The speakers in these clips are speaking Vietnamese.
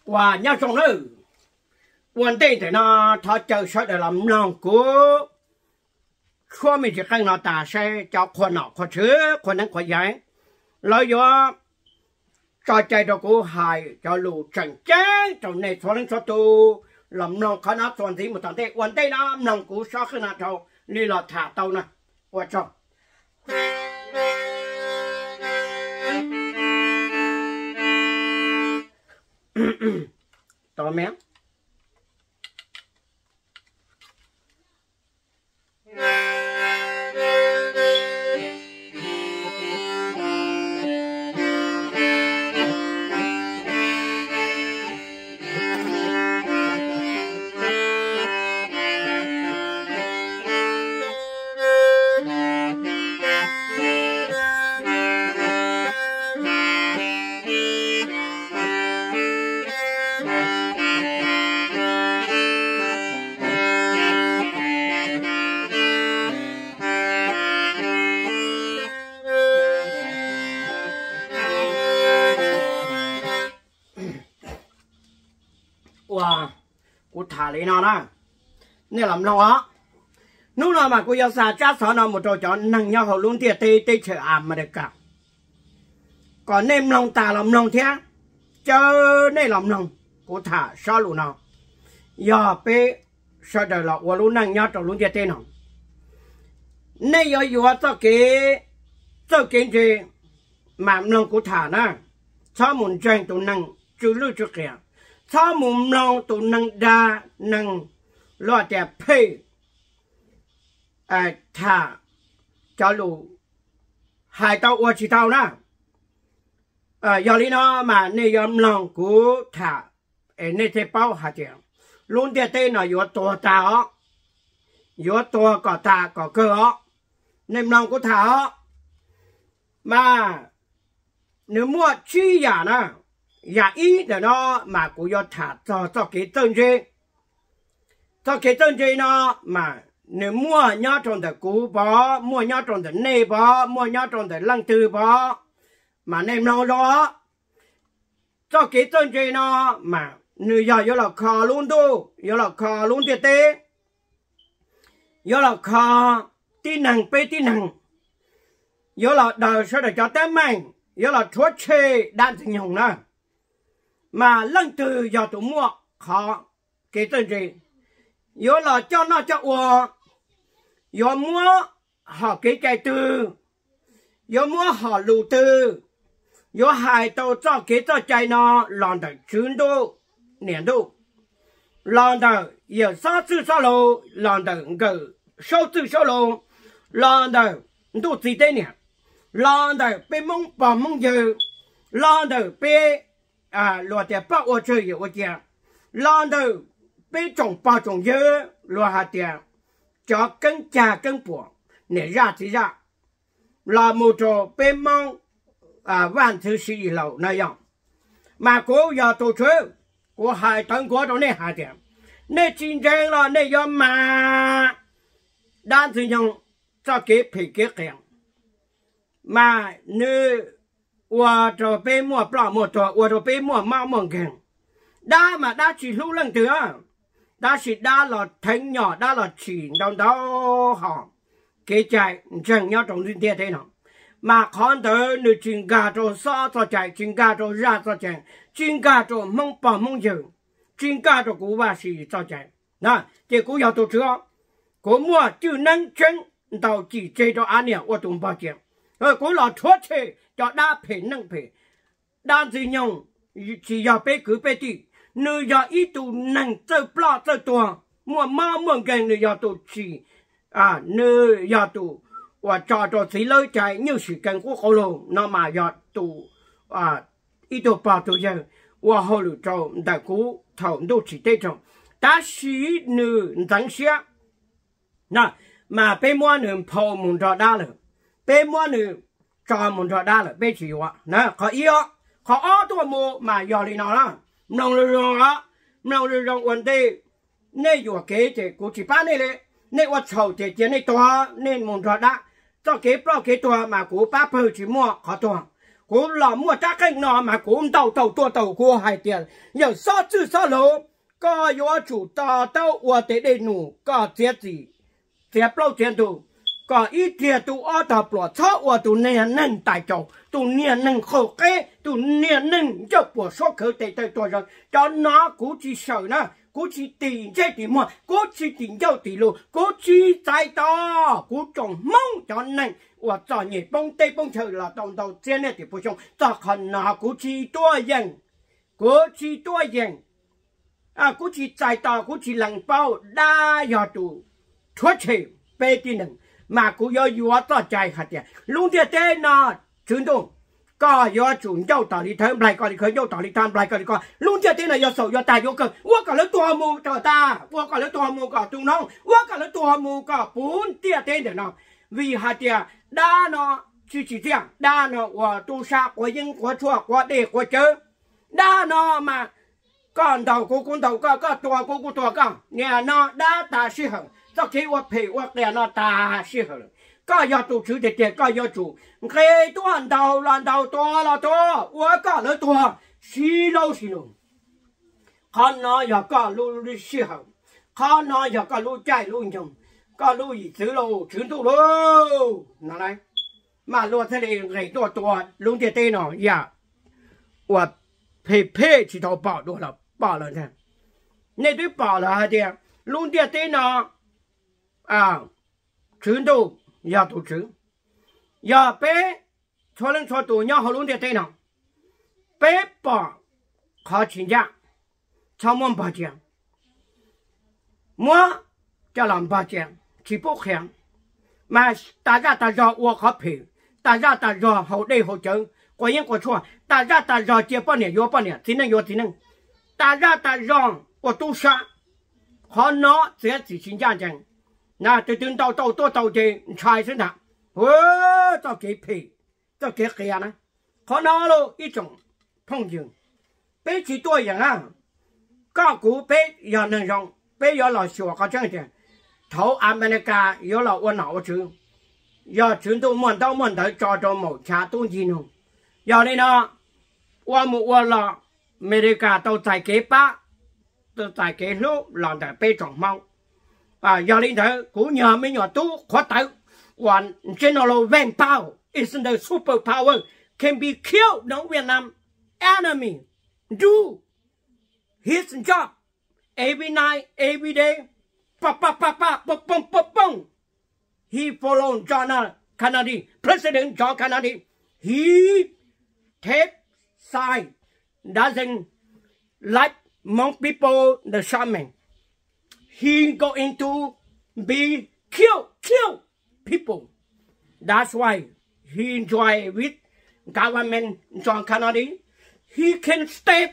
và nhau trong nữa vấn đề thì nó thọ chờ sợ để làm lòng của khoa mình chỉ cần nó ta sẽ cho khoa nọ khoa chứa khoa năng khoa giải lợi do cho chạy đó của hài cho lù trần chế trong này thoáng cho tu làm lòng khả năng toàn gì một thằng thế vấn đề nó lòng của sao khả năng thâu như là thả tàu nè qua cho to mé wow, cô thả lấy nó đó, nên làm nó á, lúc nào mà cô yêu xa chắc sợ nó một trò chó nặng nhau hậu luôn tiệt tê tê chờ mà được cả, còn nên lòng ta làm lòng thế, chờ nên làm lòng, cô thả sao luôn nào, giờ bé sao đời lọ qua luôn nặng nhau trò luôn tiệt tê nào, nên giờ cho cái gì mà lòng cô thả nè, sao muốn tranh tụ năng chú lưu chú kia. sao mồm lòng tụ năng đa năng lo đẹp phê thả cho lù hai tàu qua chỉ tàu na giờ lý nó mà nên yếm lòng của thả nên thế bao hạt tiền luôn địa tên là yếu to ta ó yếu to có ta có cơ ó nên lòng của thả ó mà nếu mua chi giả na giả ý để nó mà cũng do thả cho cái tên gì nó mà nếu mua nhá trong the cú bó mua nhá trong the nê bó mua nhá trong the lăng tư bó mà nem nó đó cho cái tên gì nó mà nếu giờ yếu là khó luôn đâu yếu là khó luôn tiệt tế yếu là khó tin năng bê tin năng yếu là đời sẽ để cho tên mình yếu là thuốc chê đạn tình hồng nè mà lăng từ giờ tụ mua khó cái tên gì yếu là cho nó cho ua yếu mua họ cái cây tư yếu mua họ lù tư yếu hai tàu cho cái cho chạy nó làm được chuyến đô年度làm được yếu sáu字sáu lô làm được cái sáu字sáu lô làm được đủ gì đấy nè làm được bên mông bỏ mông dư làm được bên lúa tiền bao ở chơi nhiều tiền làm được bên trồng bao trồng dư lúa hạt tiền cho cân trà cân bùa để ra thì ra là một trò bên mông vạn thứ sĩ lầu này mà cố giờ tổ chức của hai tấn của đó này hai tiền nên chiến tranh là nên do mà đan thì nhung cho cái phải cái tiền mà nếu qua cho bên mua bao mua cho qua cho bên mua mau mong kèn đa mà đa chỉ lưu lần thứ đa chỉ đa là thánh nhỏ đa là chỉ đâu đó họ cái chạy chẳng nhau trong duyên thế nào mà còn tới nếu chuyên gia cho sao cho chạy chuyên gia cho ra cho chạy chuyên gia cho mong bảo mong dự chuyên gia cho cú bà sĩ cho chạy nè thì cú要tổ chức cú mua chữ năng chân đầu chỉ chơi cho anh em ở trong bao nhiêu rồi cú là thuốc chơi cho đa phải năng phải đa gì nhau chỉ要被cứ被đi nếu要一度能做不了做多mua mau mua cái nếu要tổ chỉ nếu要tổ và cho thấy lời chạy nhiều sự cần của họ luôn nó mà要tổ一度包tổ giờ và họ lựa chọn đại cú thầu都chỉ đây trong ta sĩ nữ chẳng xia nè mà bên mua nữ phò muốn cho đa rồi bên mua nữ cho muốn cho đa rồi bên chỉ wa nè khó yếu khó tôi mua mà giờ đi nào đó nông rồi vấn đề nên vừa kế thì cũng chỉ bán này đấy nênว่าchầu thì chỉ này to nên muốn cho đa cho kế bao kế to mà cũng ba bơ chỉ mua khó to cú là mua chắc cái nọ mà cú tàu tua cú hai tiền giờ sao chứ sao lỗ có yếu chủ tàu ở tới đây nụ có chết gì chết lâu tiền tụ có ít tiền tụ ở tập lo sao ở tụ niên nâng tại chỗ tụ niên nâng khổ cái tụ niên nâng cho bộ số khởi tới rồi cho nó cú chỉ sợ nè cú chỉ tiền chơi tiền mua cú chỉ tiền giao tiền luôn cú chỉ tài to cú trồng mông cho nên và cho nhị bông tây bông trời là đầu tiên này thì bổ sung cho khẩn nào cú chỉ tua dần cú chỉ tài to cú chỉ lằng bao đa giờ tụ thoát chế bê tí nừng mà cú yo yo to chạy hạt tiền luôn tiền tên nó chứng đâu có yo chủ giao đạo lý thơm lại có đi khởi giao đạo lý tham lại có đi có luôn chơi thế này yo sầu yo tài yo cơ qua cả lấy tua mù cho ta qua cả lấy tua mù cả tung nong qua cả lấy tua mù cả bốn tia tên để nó vì hạt tiền đa nó chỉ riêng đa nó của tu sa của dân của chùa của đề của chớ đa nó mà con đầu của con đầu có tua của tua có nghe nó đa ta sĩ hở sau khi qua phê qua kẻ nó ta sĩ hở có do tụ chữ để có do chủ khi toàn đầu là to qua lấy to xí lâu con nó giờ có lu xí hở con nó giờ có lu chạy lu nhung có lu gì thứ lâu chữ tụ lâu nào này mà lu thế này người to luôn tiền tên nó dạ và phê chỉ thầu bảo đồ là bảo là thế nên tôi bảo là gì luôn tiền tên nó chữ tụ ya tu chữ ya bé cho lên cho tụ nhau họ luôn tiền nào bé bỏ khó chỉnh ra cho món bà chén mua cho làm bà chén chỉ bốc khéng mà ta ra ta rõ我khó phê ta ra ta rõ hậu đây hậu chữ có những có chua ta ra ta rõ chia bao nhiêu thì năng ta ra ta rõ của tu sa họ nó sẽ chỉ chỉnh ra chẳng那就等到这财神堂，到给赔，到给黑呀呢？可能了一种碰见，比起多人啊，高股比要能用，比要老小个这样，头俺们那个要老我脑子，要全都摸到找到某家东西呢，要的呢，我了，美利加都在给八，都在给六，让的被撞猫。giờ linh thở cũng nhờ mấy nhỏ tú khó tử one general Van Power isn't the super power can be killed no Vietnam enemy do his job every night every day he followed John Kennedy President John Kennedy he take side doesn't like most people the shaman he going to be kill people. That's why he enjoy with government John Kennedy. He can step,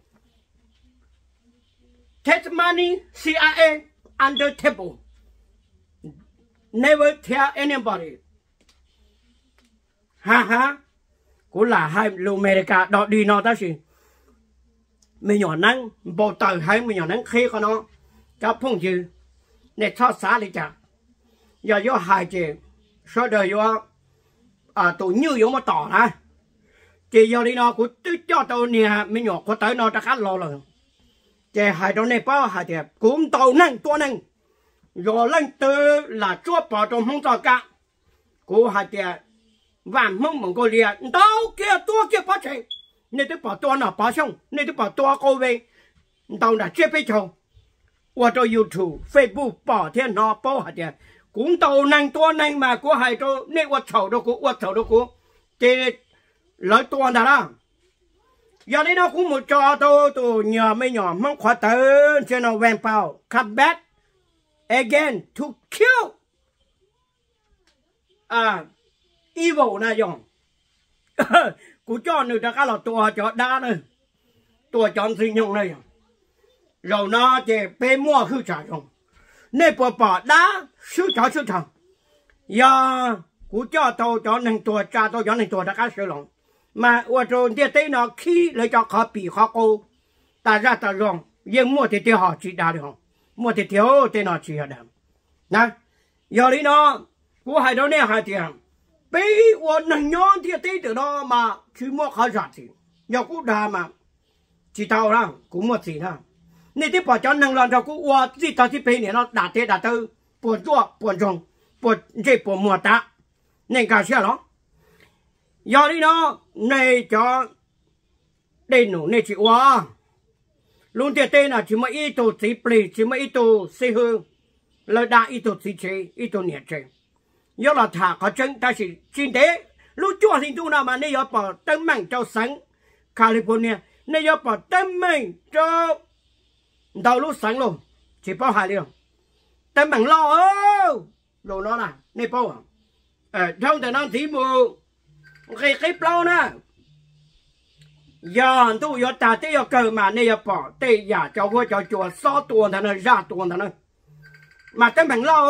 take money, CIA under table. Never tell anybody. Cũng là hai lưu America đó đi nó ta gì. Mình nhỏ nắng bộ tờ hay mình nhỏ nắng khi con nó. Cho phong chữ để cho xã đi chả giờ do hai chữ sau đời do tụi như giống mà tỏ ra chỉ giờ đi nó cũng tự cho tụi nè mình nhỏ có tới nó đã khá lo rồi chỉ hai đứa này bao hai chữ cũng tàu năng tua năng rồi lên từ là chúa bỏ trong không cho cả của hai chữ vàng mông mông cô liệt đâu kia tua kia bắt chạy nên tôi bỏ tua nào bỏ xong nên tôi bỏ tua cô về tàu đã chết với chồng我到 YouTube、Facebook 报天那报下的，公道能多能嘛？我还到那我瞅到过，这来多的啦。giờ này nó cũng một trò tôi nhờ mấy nhỏ mong khóa tới cho nó Van Power come back again to kill evil na dòng cú cho người ta cái là tua cho đá này tua chọn sinh nhung này rồi nó chỉ bé mua khứ trả rồi nên bỏ đá sưu trả giờ cú cho tôi cho nên tua cha tôi cho nên tua đã cái sưu lòng mà ở trong địa tây nó khi lấy cho khó bị khó cô ta ra ta rong nhưng mua thì tiêu họ chỉ đa được không mua thì thiếu thì nó chỉ là đam nè giờ đi nó cú hai đứa này hai tiền bây giờ nâng nhon thì tí từ đó mà chỉ mua khá giả gì nhỏ cũng đà mà chỉ tao ra cũng một gì thôi nên tí bỏ cho nâng lần cho cũng qua gì tao chỉ bây này nó đạt thế đạt tư buồn chua buồn trồng buồn gì buồn mùa ta nên cả xe đó giờ đi nó này cho đây nụ này chỉ qua luôn tiền tên là chỉ mới ít tổ chỉ bì chỉ mới ít tổ xây hương lời đại ít tổ chỉ chế ít tổ nhiệt chế do là thả có chân ta chỉ kinh tế lúc chua thì tu nào mà nên giờ bỏ tâm mạnh cho sáng California nên giờ bỏ tâm mạnh cho đầu lúc sáng luôn chỉ bao hại đi tâm mạnh lo đồ nó là nên bao trong thời gian tí mù cái bao nè giờ tu giờ ta tới giờ cờ mà nên giờ bỏ tây giờ cho vua cho chùa xóa tuần thằng này ra tuần thằng này mà tâm mạnh lo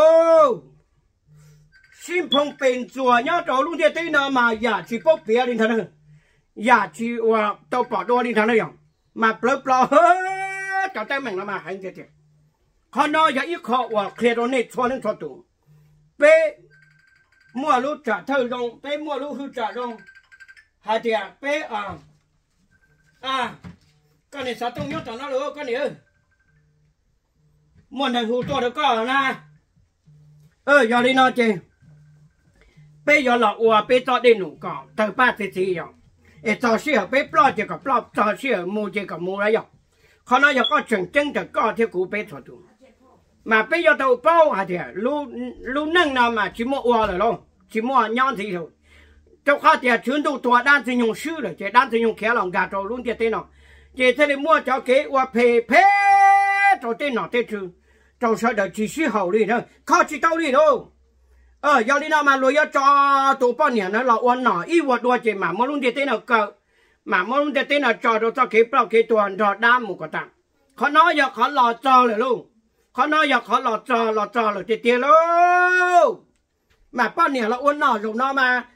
xin phong bên chùa nhớ chỗ luôn thế tí nào mà giờ chỉ bốc bia đi thằng này giờ chỉ tao bỏ đua đi thằng này mà bớt lo hết cho tâm mạnh là mà hành thế họ nói giờ ít họ kia đó này cho nên cho tụ bé mua lúc trả thơ rong bé mua lúc hư trả rong hai tiền bé con này sao tung nhớ cho nó luôn con này ơi muốn thằng hù to được có nè giờ đi nói chơi bây giờ là bé cho đi nụ cỏ từ ba thì rồi cho xíu bé plo chỉ có plo cho xíu mua chỉ có mua đấy rồi họ nói giờ có chân chân được có theo cụ bé cho tụ mà bây giờ tàu bao hả thì lu nâng nào mà chỉ mua rồi luôn chỉ mua nhon thì thôi trong khoa thì chuyến đầu tuổi đan thì dùng sư rồi chỉ đan thì dùng kéo lòng gà trâu luôn thì tên nào chỉ thế thì mua cho cái phê cho tên nào tên chứ trâu sợ được chỉ sư hậu đi thôi khó chỉ tao đi đâu giờ đi nào mà lùi cho tụ bao nhiêu nó là uốn nọ ít vật đua chỉ mà mua luôn thì tên nào cờ mà mua luôn thì tên nào cho cái bao cái tuần cho đam một cái tặng họ nói giờ họ lò cho rồi luôn họ nói giờ họ lò cho rồi thì tiền luôn mà bao nhiêu là uốn nọ dùng nó mà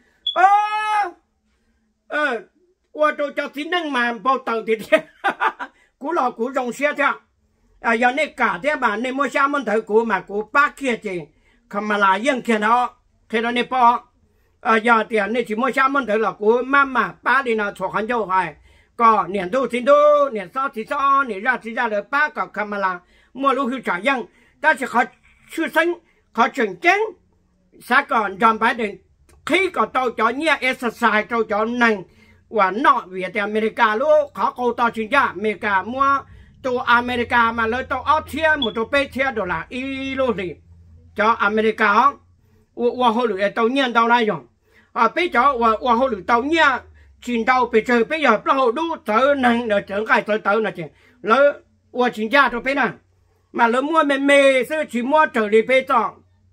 qua tôi cho xin nâng mà bao tầng thì cú lò cú rồng xe theo giờ này cả thế mà này mua xe muốn thử cú mà cú bác kia chỉ không mà là yên kia đó thế đó này bao giờ tiền này chỉ mua xe muốn thử là cú mà ba đi nào thuộc hành châu hay có niệm tu xin tu niệm sau thì sau niệm ra thì ra được ba có không mà là mua lúc hư trả yên ta sẽ khó chưa sinh khó chuẩn chứng sẽ còn dòm bài định khi có tàu cho nhẹ exercise tàu cho năng và nọ Việt thì America luôn khó câu tàu chuyên gia America mua tàu America mà lấy tàu Australia một tàu bé theo đô la y luôn đi cho America và họ lựa tàu nhẹ tàu này rồi bây giờ và họ lựa tàu nhẹ chuyên tàu bây giờ bao đủ tới năng để trở cái tới là chứ lấy và chuyên gia tàu bé này mà lấy mua mê sẽ chỉ mua trở đi bây giờ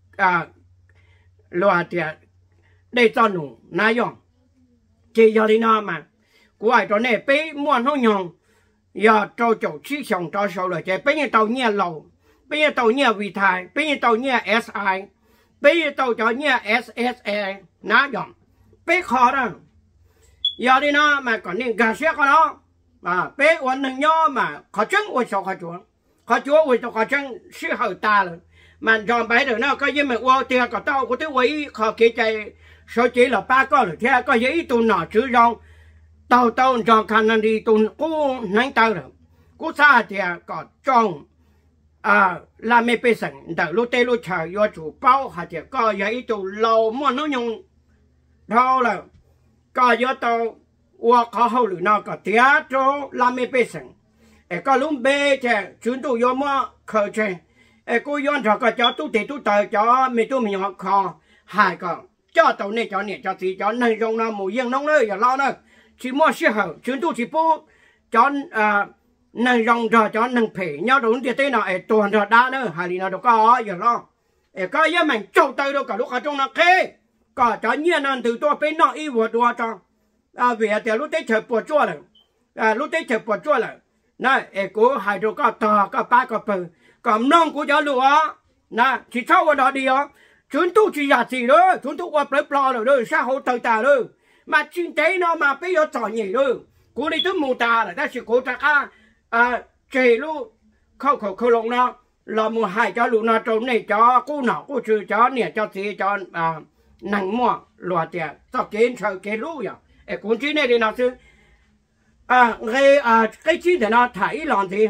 loa thì đây cho nụ nãy giờ chỉ giờ đi nào mà của ai cho này bé mua nó nhong giờ cho chỗ chi xong cho số rồi chứ bé như tàu nhẹ lầu bé như tàu nhẹ vị thái bé như tàu nhẹ SI bé như tàu cho nhẹ SSE nãy giờ bé khó đó giờ đi nào mà còn nên gà xe con đó mà bé uốn nâng nhau mà khó chứng uốn sao khó chúa uốn sao khó chứng sư hậu ta rồi mà dòm bài được nó có gì mà uốn tiền có tao có thứ quấy khó kỹ chạy số chỉ là ba con rồi thế có giấy tu nọ chữ rong tàu dòm khả năng đi tu cú nắng tàu rồi cú xa thì có trong làm mấy bê sẵn đợi lúc tê lúc chờ vô chủ bao hả thì có giấy tu lâu mua nó nhung đâu là có giấy tàu uống khó hậu lửa nó có tía cho làm mấy bê sẵn có lúc bê thì chúng tôi vô mua khởi chơi cô yon cho có cho tu thì tu tờ cho mình học kho hai con cho tàu này cho thì cho nâng rong nó mù yên nông nơi giờ lo nữa chỉ mua xe hở chúng tôi chỉ bố cho nâng rong cho nâng phê nhau đúng thì thế nào tuần rồi đã nữa hai đi nào đâu có giờ lo có gì mình trâu tay đâu cả lúc ở trong nó khê có cho nhiên là từ tôi bên nọ y vừa đua cho về thì lúc đấy chờ bùa chua rồi này cố hai đứa có to có ba có bự còn nông của cháu lúa nè chỉ sau vào đó đi á chúng tôi chỉ giả gì đó chúng tôi qua plei rồi sao hỗ trợ ta rồi mà kinh tế nó mà bây giờ trò nhỉ rồi cố đi tới mù ta là ta chỉ cố ta chạy luôn khâu lông nó là một hai cho lúa nó trồng này cho cô nào cô trừ cho nè cho thì cho nặng mua loạt tiền cho kiến chờ kiến lũ vậy cũng chỉ này thì nào chứ cái chi thì nó thấy làm gì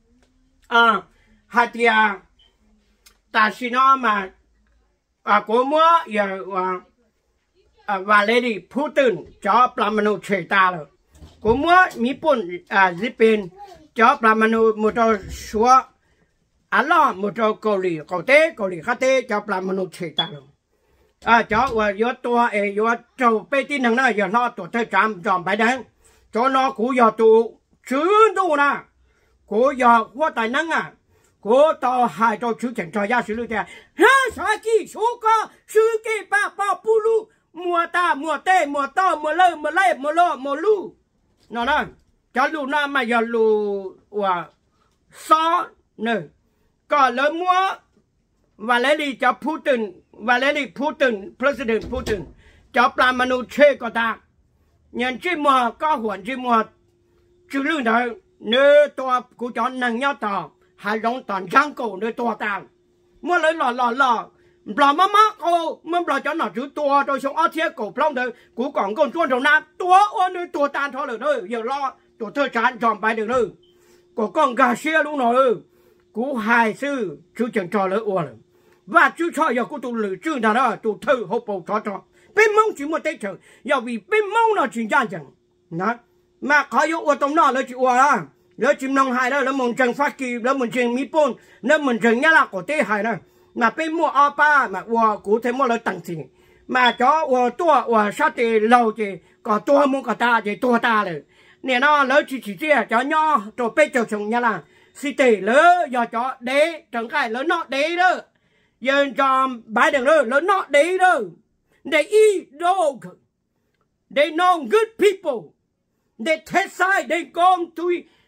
hạt tiền ta xin nó mà có mua giờ và lấy đi Putin cho Pramanu chơi ta rồi có mua mỹปุ่นPhilippines cho Pramanu một trò xóa lo một trò Italy Italy khác tế cho Pramanu chơi ta rồi cho và doตัวdo trâu bê tin thằng này giờ nó tổ chức chọn bài đánh cho nó cũng giờ tụ chứ đâu nè cũng giờ qua tài năng của tao hai trâu chú chẳng cho gia sử lưu tiền ha sao kỳ số có sư kỳ ba bao bulu mùa ta mùa tê mùa to mùa lơ mùa lê mùa lo mùa lu nó nè cho lu na mà giờ lu và xó nè có lớn mua và lấy đi cho Putin và lấy đi Putin President Putin cho Pramanu chơi có ta nhận chỉ mùa có huấn chỉ mùa chứ lưu đó nơi tôi cũng cho năng nhau tao hai lòng toàn giang cổ nơi to tàng mua lấy lò bỏ má cô muốn bỏ cho nó chữ to rồi xong ở thiết cổ phong thôi cú còn con chuôn trong nam to ôn nơi to tan thôi được thôi giờ lo tổ thơ chán chọn bài được nữa của con gà xe luôn rồi cú hài sư chú chẳng cho lỡ ôn và chú cho giờ cú tụ lử chữ nào đó tụ thơ hộp bầu cho bên mông chỉ một tết chờ giờ vì bên mông nó chỉ gian chẳng nó mà có yếu ôn tông nó lấy chữ ôn à lấy chim nông hài đó lấy một chân phát kỳ lấy một chân mỹ pôn lấy một chân nhá là của tê hài đó mà bên mua apa mà cụ thể mua lấy tặng gì mà cho tua sát thì lâu thì có tua mua cả ta thì tua ta rồi nè nó lấy chỉ chia cho nho rồi bên chồng chồng nhá là xí tê lấy giờ cho đế chẳng cái lấy nó đế đó giờ cho bãi đường đó lấy nó đế đó they eat dog they know good people they take side they go to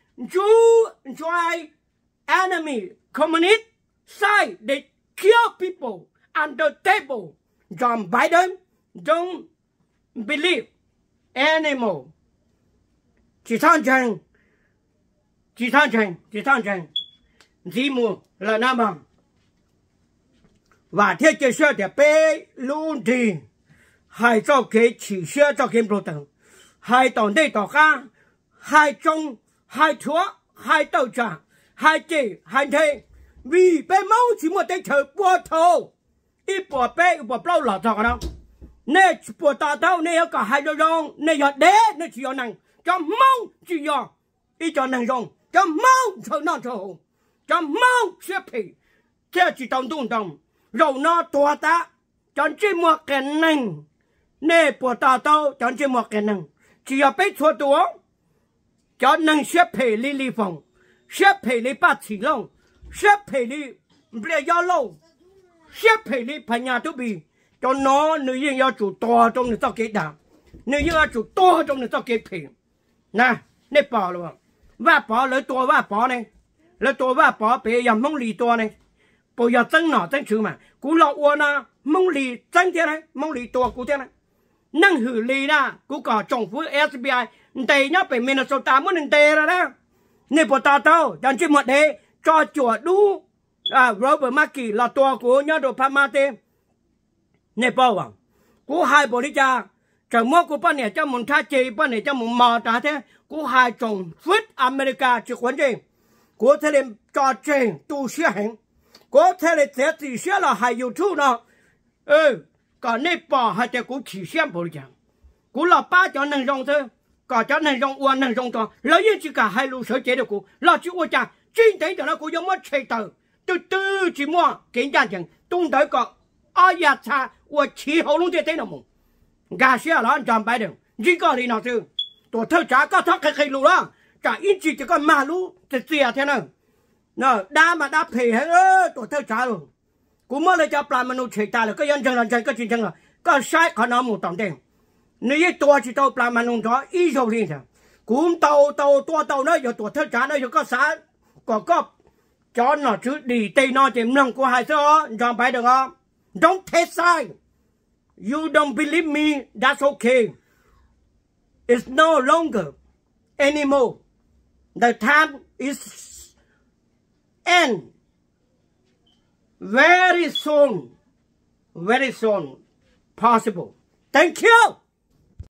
try enemy communist side they kill people under table. John Biden don't believe anymore. Chỉ thằng chăng, gì mua là nam bằng. Và thiết kế sơ để bê luôn thì hai cho cái chỉ sơ cho cái bộ tầng, hai tổng đây tổ ca, hai trong, hai chúa, hai tàu trả, hai chị, hai thê. Vì bé máu chỉ một tay chờ bùa thầu ít bùa bé bùa bao lọt rồi đó nè bùa tao tao nè cả hai đôi rong nè giờ đế nè chỉ có năng cho máu chỉ có ít cho năng rong cho máu cho nó cho máu xếp thì theo chỉ tông rồi nó tua ta cho chỉ một cái năng nè bùa tao tao cho chỉ một cái năng chỉ có bé chua tua cho năng xếp thì li phòng xếp thì li bắt chỉ long xếp phải đi bây giờ lâu xếp phải đi phải nhà tôi bị cho nó nữ nhân要chủ to trong người ta kế đà nữ nhân要chủ to trong người ta kế phải nè nè bỏ luôn và bỏ lấy to và bỏ này lấy to và bỏ bây giờ mong lì to này bây giờ tăng nọ tăng chữ mà cú lọ uo na mong lì tăng thế này mong lì to cú thế này năng hử lì na cú cả trong phú SBI tây nhá phải Minnesota muốn nên tây ra đó nè bỏ tao tao chẳng chỉ một đấy cho chùa đu Robert Maki làตัวcủa nhớ đồ Pamate Nepal à của hai bộ đi cha chẳng mua của bên này cho một thay chi bên này cho một mò trả thế của hai chồng Phết America chỉ quấn gì của thế này cho chơi tu sửa hành của thế này thế thì sửa là hai YouTube nó còn Nepal hai cái của chỉ xem bộ đi cha của là ba cho năng rong thôi còn cho năng rong uốn năng rong to lấy những chỉ cả hai lũ sở chế được của là chữ uốn cha chính thấy cho nó cũng giống mất chơi tờ từ chỉ mua kiến trang chẳng tung tới có ai ya cha và chỉ hậu luôn thế nào mùng gà xe là anh chọn bài đường chỉ có gì nào chứ tổ thơ trả có thắc cái lũ đó cả ít chỉ có mà lũ thì xìa thế nào nè đa mà đa phê hết tổ thơ trả rồi cũng mới lấy cho Pramanu chơi ta là cái dân chân là chơi cái chuyện chân là có sai khó nó một tổng tiền nếu tôi chỉ tàu Pramanu đó ít rồi đi thôi cũng tàu tua nó giờ tổ thơ trả nó giờ có xã có cho nó chứ đi tây nó chỉ nâng của hai số chọn bài được không don't take side you don't believe me that's okay it's no longer anymore the time is end very soon possible Thank you.